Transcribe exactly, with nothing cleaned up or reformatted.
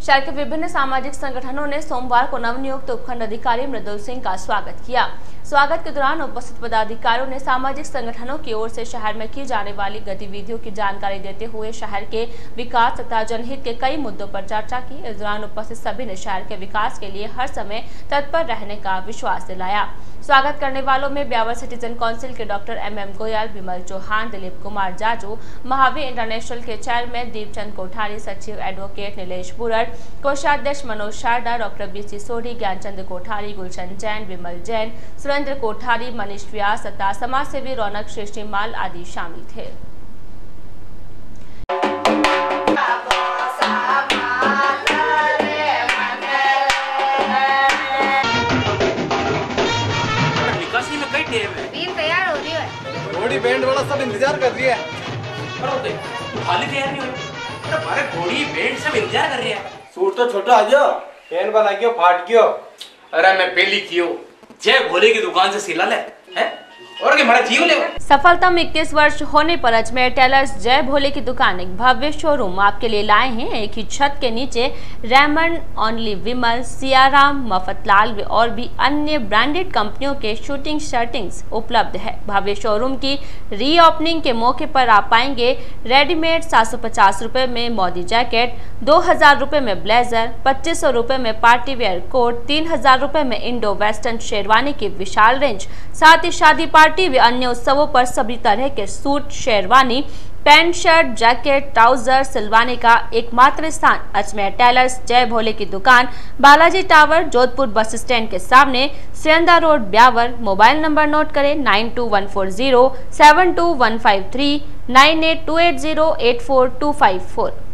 शहर के विभिन्न सामाजिक संगठनों ने सोमवार को नवनियुक्त उपखंड अधिकारी मृदुल सिंह का स्वागत किया। स्वागत के दौरान उपस्थित पदाधिकारियों ने सामाजिक संगठनों की ओर से शहर में की जाने वाली गतिविधियों की जानकारी देते हुए शहर के विकास तथा जनहित के कई मुद्दों पर चर्चा की। इस दौरान उपस्थित सभी ने शहर के विकास के लिए हर समय तत्पर रहने का विश्वास दिलाया। स्वागत करने वालों में ब्यावर सिटीजन काउंसिल के doctor M M Goyal, Vimal Chauhan, Dilip Kumar Jaju, Mahaveer international के चेयरमैन दीपचंद कोठारी, सचिव एडवोकेट नीलेश बुरड़, कोषाध्यक्ष Manoj Sharda, doctor B C Sodhi, Gyanchand Kothari, Gulshan Jain, Vimal Jain, Surendra Kothari, Manish Vyas तथा समाजसेवी रौनक श्रेष्ठीमाल आदि शामिल थे। तैयार हो रही है, घोड़ी बैंड वाला सब इंतजार कर रही है। खाली तैयार नहीं हुई, अरे घोड़ी बैंड सब इंतजार कर रही है। सूट तो छोटा आ जाओ, पेन बना के फाट गयो। अरे मैं पहली कियो जय भोले की दुकान से सिला ले हैं और के हमारा जीव ले। सफलतम इक्कीस वर्ष होने पर अजमेर टेलर्स जय भोले की दुकान एक भव्य शोरूम आपके लिए लाए हैं। एक ही छत के नीचे रेमंड, ओनली विमल, सियाराम, मफतलाल और भी अन्य ब्रांडेड कंपनियों के शूटिंग शर्टिंग्स उपलब्ध है। भव्य शोरूम की रीओपनिंग के मौके पर आप पाएंगे रेडीमेड सात सौ पचास रुपए में मोदी जैकेट, दो हजार रुपए में ब्लेजर, पच्चीस सौ रुपए में पार्टी वेयर कोट, तीन हजार रुपए में इंडो वेस्टर्न शेरवानी की विशाल रेंज। साथ ही शादी पार्टी व अन्य उत्सवों पर सभी तरह के suit, sherwani, pant, shirt, jacket, trouser सिलवाने का एकमात्र स्थान अजमेर टेलर्स जय भोले की दुकान, Balaji tower, Jodhpur bus stand के सामने, Sendha road, Beawar. Mobile number note करें nine two one four zero seven two one five three, nine eight two eight zero eight four two five four.